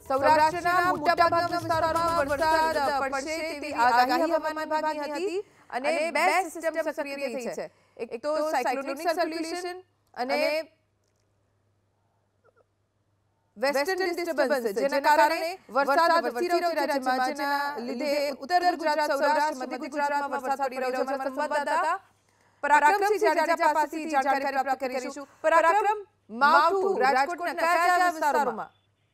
સૌરાષ્ટ્રના મોટાભાગના વિસ્તારોમાં વરસાદ પડશે તેવી આગાહી હવામાન વિભાગની હતી અને બે સિસ્ટમ સક્રિય થઈ છે. એક તો સાયક્લોનિક સર્ક્યુલેશન અને વેસ્ટર્ન ડિસ્ટર્બન્સ, જેના કારણે વરસાદ વરસી રહ્યો છે રાજ્યમાં, જેના લીધે ઉત્તર ગુજરાત, સૌરાષ્ટ્ર, મધ્ય ગુજરાતમાં વરસાદ પડી રહ્યો છે. અમારા સંવાદદાતા પરાક્રમસિંહ જાડેજા પાસેથી જાણકારી પ્રાપ્ત કરીશું. પરાક્રમ, માવઠું રાજકોટના કયા વિસ્તારોમાં?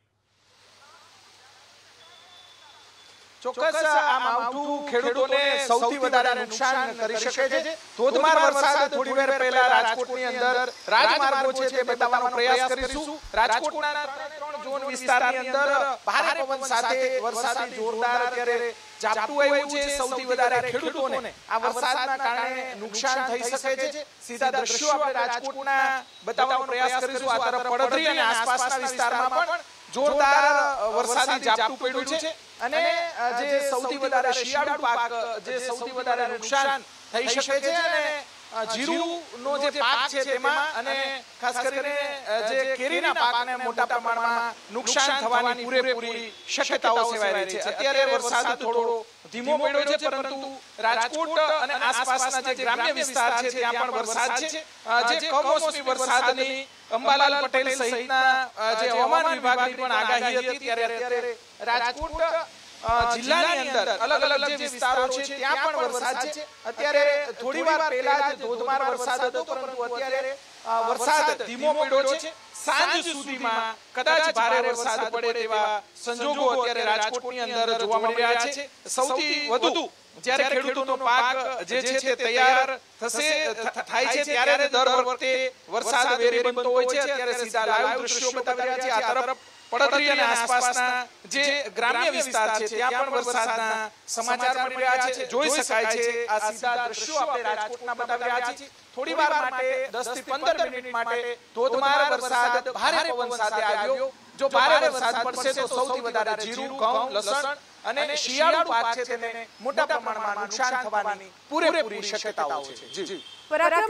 ચોક્કસ આ માવઠું ખેડૂતોને સૌથી વધારે નુકસાન કરી શકે છે. ધોધમાર વરસાદ થોડી વાર પહેલા રાજકોટની અંદર રાજમાર્ગો છે તે બતાવવાનો પ્રયાસ કરીશું. રાજકોટના 3 ઝોન વિસ્તારની અંદર ભારે પવન સાથે વરસાદની જોરદાર અત્યારે ઝાપટું આવ્યું છે. સૌથી વધારે ખેડૂતોને આ વરસાદના કારણે નુકસાન થઈ શકે છે. સીધા દ્રશ્યો આપણે રાજકોટના બતાવવાનો પ્રયાસ કરીશું. આ તરફ પડધરી અને આસપાસના વિસ્તારમાં પણ જોરદાર વરસાદી ઝાપટું પડ્યું છે અને જે સૌથી વધારે શિયાળુ પાક જે સૌથી વધારે નુકસાન થઈ શકે છે અને જીરુનો જે પાક છે તેમાં અને ખાસ કરીને જે કેરીના પાકને મોટા પ્રમાણમાં નુકસાન થવાની પૂરેપૂરી શક્યતાઓ સેવાઈ રહી છે. અત્યારે વરસાદ થોડો ધીમો પડ્યો છે, પરંતુ રાજકોટ અને આસપાસના જે ગ્રામ્ય વિસ્તાર છે ત્યાં પણ વરસાદ છે. જે કમોસમી વરસાદની અંબાલાલ પટેલ સહિતના જે હવામાન વિભાગની પણ આગાહી હતી, ત્યારે અત્યારે રાજકોટ જિલ્લાની અંદર અલગ અલગ જે વિસ્તારો છે ત્યાં પણ વરસાદ છે. અત્યારે થોડી વાર પહેલા જ ધોધમાર વરસાદ હતો, પરંતુ અત્યારે વરસાદ ધીમો પડ્યો છે. સાંજ સુધીમાં કદાચ ભારે વરસાદ પડે તેવા સંજોગો અત્યારે રાજકોટની અંદર જોવા મળી રહ્યા છે. સૌથી વધુ જ્યારે ખેડૂતોનો પાક જે છે તે તૈયાર થાય છે ત્યારે દર વખતે વરસાદ વેરી બનતો હોય છે. અત્યારે સીધા લાઈવ દ્રશ્યો બતાવી રહ્યા છે. આ તરફ પડધરી અને આસપાસના જે ગ્રામ્ય વિસ્તાર છે ત્યાં પણ વરસાદના સમાચાર મળી રહ્યા છે, જોઈ શકાય છે. આ સીધા દ્રશ્યો આપણે રાજકોટના બતાવી રહ્યા છીએ. થોડી વાર માટે 10 થી 15 મિનિટ માટે ધોધમાર વરસાદ ભારે પવન સાથે આવ્યો. જો ભારે વરસાદ પડશે તો સૌથી વધારે જીરું, ઘઉં, લસણ અને શિયાળુ પાક છે તેને મોટા પ્રમાણમાં નુકસાન થવાની પૂરેપૂરી શક્યતાઓ છે. જી.